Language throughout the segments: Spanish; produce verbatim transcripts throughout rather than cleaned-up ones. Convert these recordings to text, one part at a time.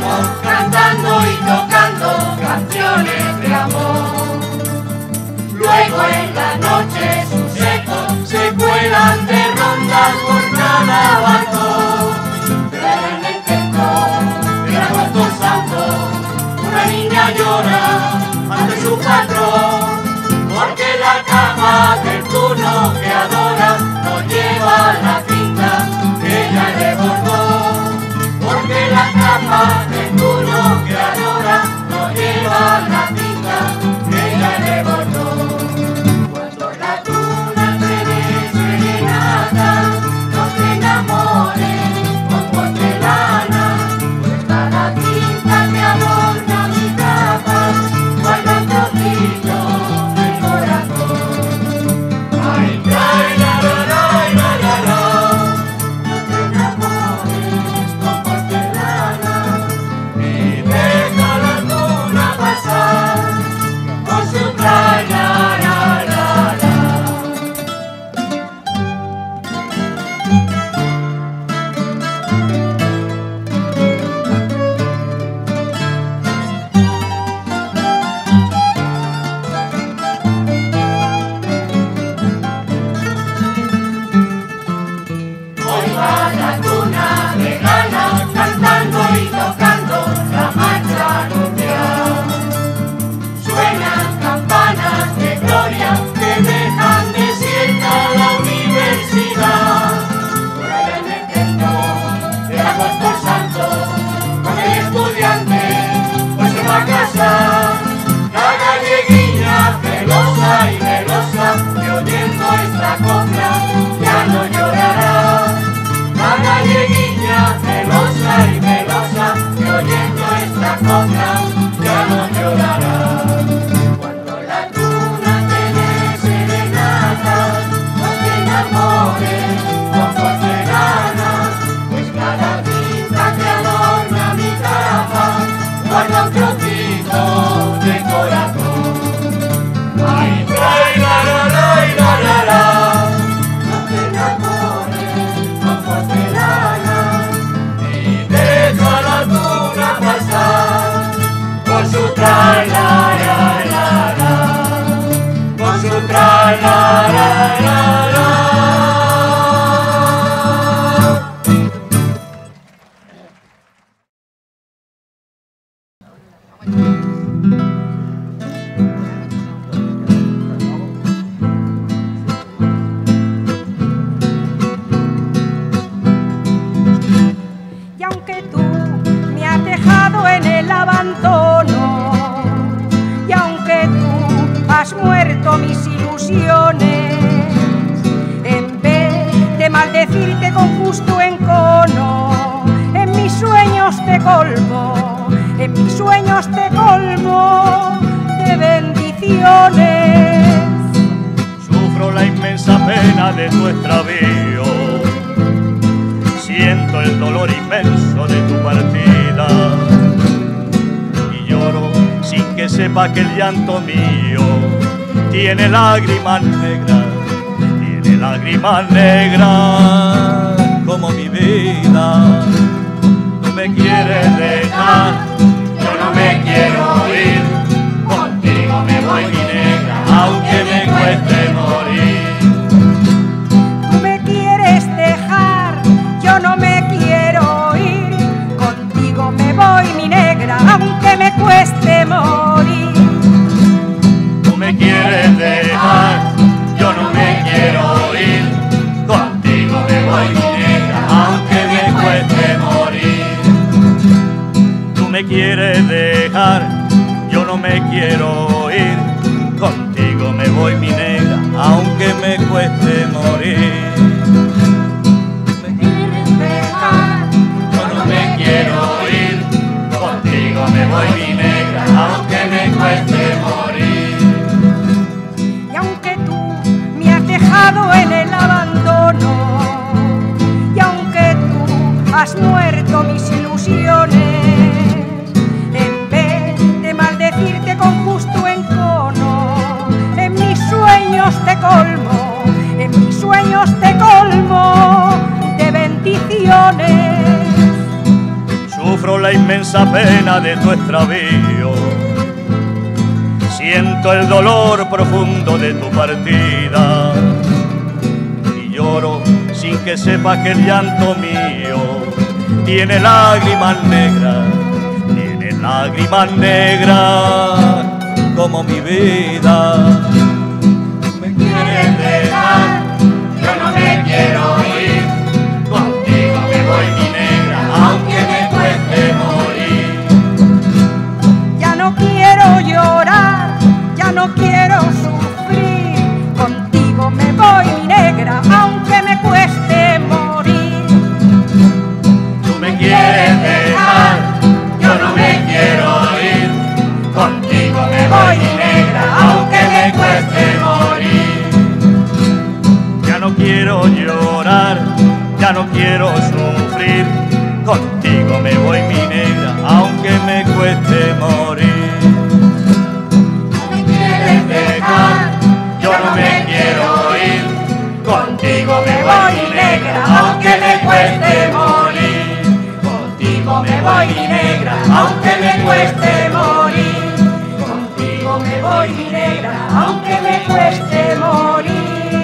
vamos cantando y tocando canciones de amor. Luego en la noche sus ecos se cuelan de rondas por cada balcón. Pero en el templo del apóstol santo, una niña llora ante su patrón, porque la cama del turno que adora no lleva la cinta que ella le bordó. Porque la cama del turno que adora no lleva la cinta que ella le bordó. Cuando la luna te dé serenata, no te enamores con porcelana, pues cada cinta que adorna mi capa guarda un trocito del corazón. Ay, ay, la, la, la, la, la, la. No te enamores con porcelana y deja la luna pasar con su tra, la, la, la, la. Hoy va la luna de gala cantando y tocando la marcha nupcial. Suenan campanas de gloria que dejan desierta la universidad. Por allá en el templo del apóstol santo, con el estudiante pues se va a casar. La galleguilla celosa y melosa, que oyendo esta copla ya no llorará. La galleguilla celosa y melosa, que oyendo esta copla ya no llorará. Cuando la luna te dé serenata, no te enamores con porcelana, pues cada tinta que adorna mi capa guarda un trocito de corazón. Ay, ay, la, la, la, la, la, la. No te enamores con porcelana y deja la luna pasar con su tra, la, la, la, la. Con su tra, la, la, la, la. Y aunque tú me has dejado en el abandono, y aunque tú has muerto mis ilusiones, en vez de maldecirte con justo encono, en mis sueños te colmo, en mis sueños te colmo de bendiciones. Sufro la inmensa pena de tu extravío, siento el dolor inmenso de tu partida y lloro sin que sepa que el llanto mío tiene lágrimas negras, tiene lágrimas negras como mi vida. Tú me quieres dejar, yo no me quiero ir, contigo me voy mi negra, aunque me cueste morir. Tú me quieres dejar, yo no me quiero ir, contigo me voy mi negra, aunque me cueste morir. Tú me quieres dejar, yo no me quiero ir, contigo me voy mi negra, aunque me cueste morir. Tú me quieres dejar, yo no me quiero ir, contigo me voy mi negra, aunque me cueste morir. Yo no me quiero ir, contigo me voy mi negra, aunque me cueste morir. Y aunque tú me has dejado en el abandono, y aunque tú has muerto mis ilusiones, en vez de maldecirte con justo encono, en mis sueños te colmo, en mis sueños te colmo de bendiciones. sufro la inmensa pena de tu extravío. Siento el dolor profundo de tu partida y lloro sin que sepa que el llanto mío tiene lágrimas negras, tiene lágrimas negras como mi vida. Me quieres dejar, yo no me quiero ir, contigo me voy mi negra, aunque me cueste morir. Ya no quiero llorar, ya no quiero sufrir, contigo me voy mi negra, aunque me cueste morir. Tú me quieres dejar, yo no me quiero ir, contigo me voy mi negra, aunque me cueste morir. Ya no quiero llorar, ya no quiero sufrir, contigo me voy mi negra, aunque me cueste morir. Tú me quieres dejar, yo no me quiero ir, contigo me voy mi negra, aunque me cueste morir. Contigo me voy mi negra, aunque me cueste morir. Contigo me voy mi negra, aunque me cueste morir.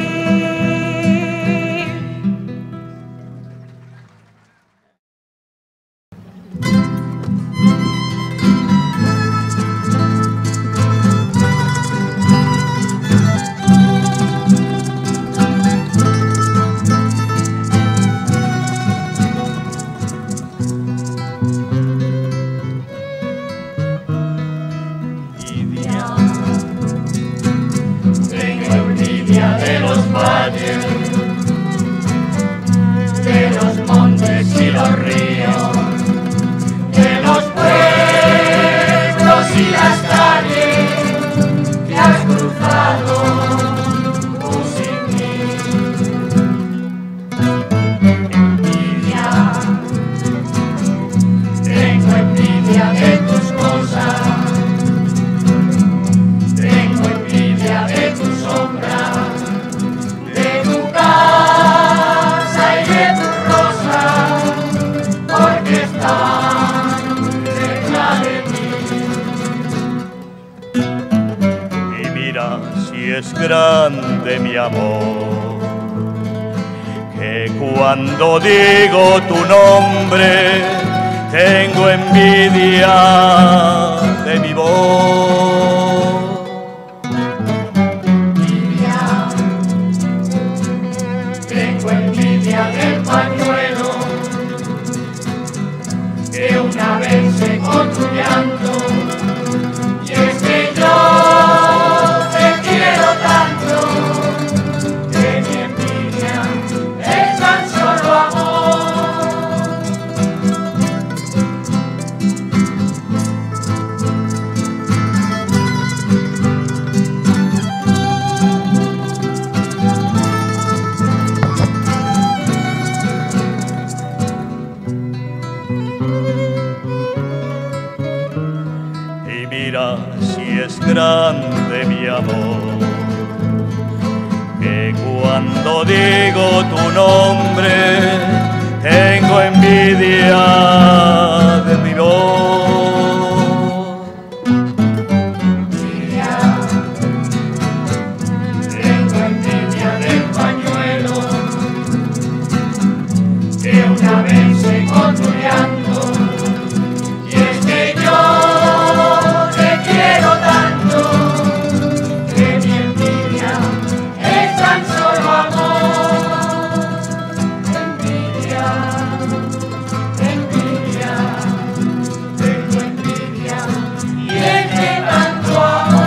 Tengo envidia de los valles, de los montes y los ríos, de los pueblos y las calles que has cruzado tú sin mí. Envidia, tengo envidia de tus cosas, tengo envidia de tu sombra, de tu casa y de tus rosas, porque están cerca de ti. Y mira si es grande mi amor, que cuando digo tu nombre tengo envidia de mi voz. Envidia, tengo envidia del pañuelo que una vez secó tu llanto, y es que yo te quiero tanto que mi envidia es tan solo amor. Y mira si es grande mi amor, que cuando digo tu nombre tengo envidia de mi voz. Envidia, tengo envidia del pañuelo que una vez secó tu llanto, y es que yo te quiero tanto que mi envidia es tan solo amor. Envidia, envidia, tengo envidia y es de tanto amor.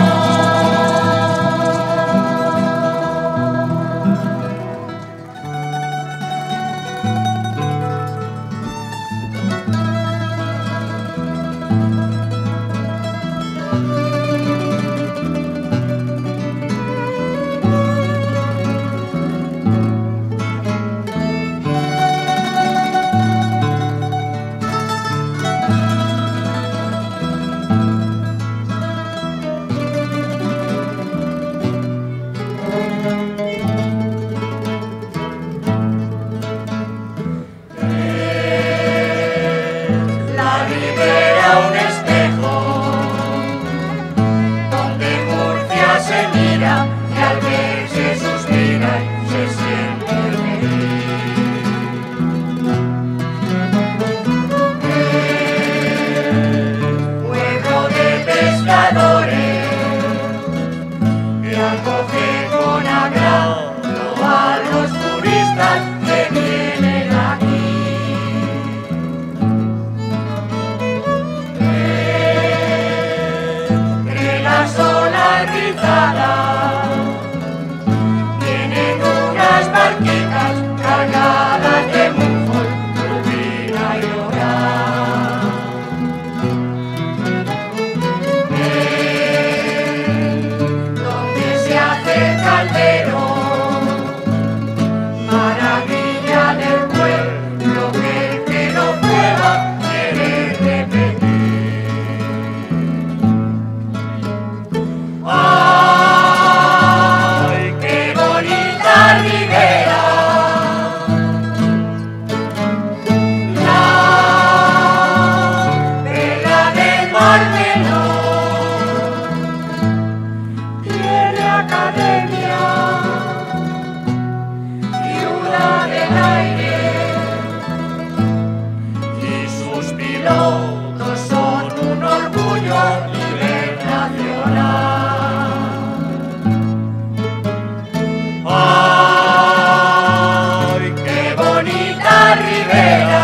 maravilla del pueblo que el que lo prueba quiere repetir. ¡Ay, qué bonita ribera! La vela del Mar Menor tiene academia y una del aire, y sus pilotos son un orgullo a nivel nacional. ¡Ay, qué bonita ribera!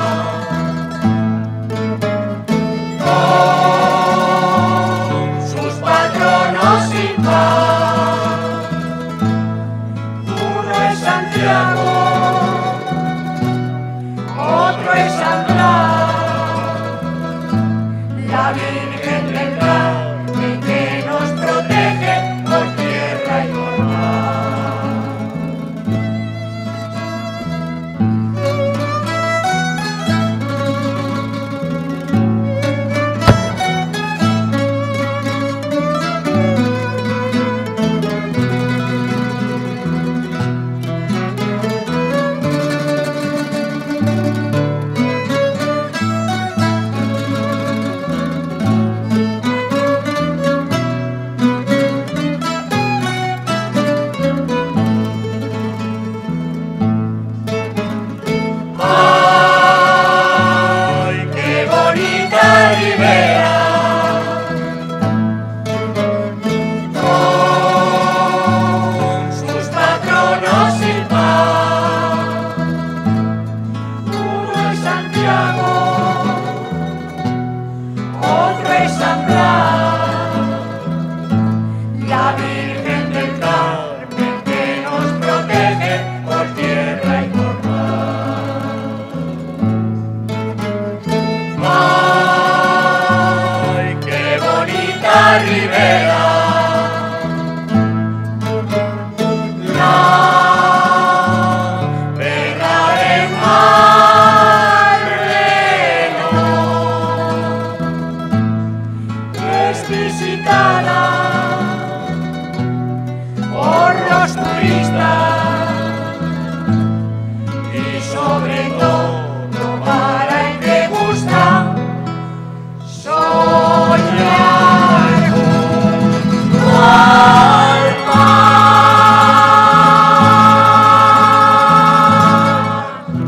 Con sus patronos sin par, uno es Santiago, otro es San Blas, la Virgen del Carmen que nos protege por tierra y por mar. ¡Ay, qué bonita ribera! Con sus patronos sin par, uno es Santiago, otro es San Blas, la Virgen del Carmen que nos protege por tierra y por mar. ¡Ay, qué bonita ribera! La vela del Mar Menor es visitada por los turistas y sobre todo para el que gusta soñar junto al mar.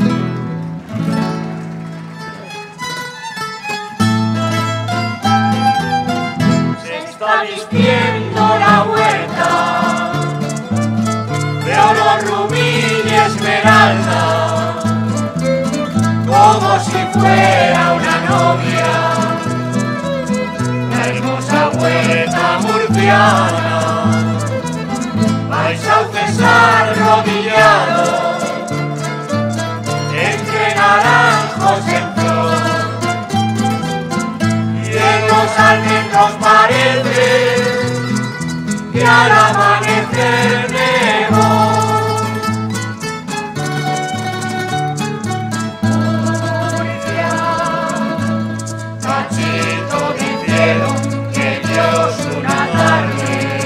Se está vistiendo la huerta de oro, rubí y esmeralda, como si fuera una novia, la hermosa huerta murciana. Vais a César arrodillado entre naranjos en flor, y en los almendros parece que al amanecer nevó. Murcia, cachito de cielo que Dios una tarde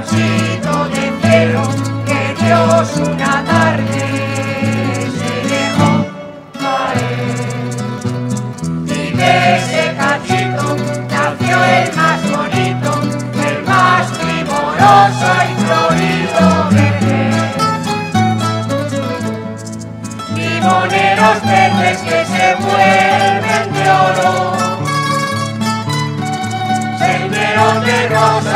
cachito de cielo que Dios una tarde se dejó caer. Y de ese cachito nació el más bonito, el más primoroso y florido vergel. Limoneros verdes que se vuelven de oro, senderos de rosas